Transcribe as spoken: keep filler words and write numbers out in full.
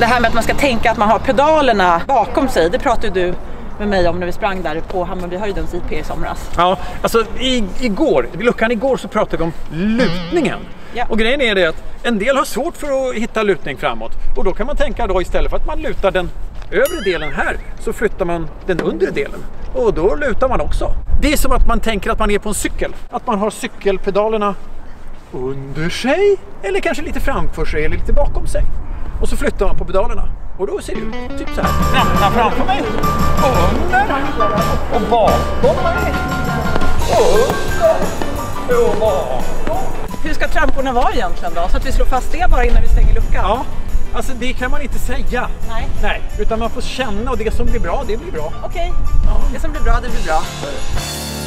det här med att man ska tänka att man har pedalerna bakom sig, det pratade du med mig om när vi sprang där på Hammarbyhöjdens I P i somras. Ja, alltså i, igår, i luckan igår så pratade vi om lutningen. Ja. Och grejen är det att en del har svårt för att hitta lutning framåt. Och då kan man tänka då istället för att man lutar den övre delen här så flyttar man den undre delen. Och då lutar man också. Det är som att man tänker att man är på en cykel. Att man har cykelpedalerna under sig eller kanske lite framför sig eller lite bakom sig. Och så flyttar man på pedalerna. Och då ser det ut typ så här. Ramla framför mig. Under. Och bakom mig. Och under. Och bakom. Hur ska tramporna vara egentligen då? Så att vi slår fast det bara innan vi stänger luckan. Ja, alltså det kan man inte säga. Nej. Nej, utan man får känna och det som blir bra, det blir bra. Okej, okay. Ja. Det som blir bra, det blir bra.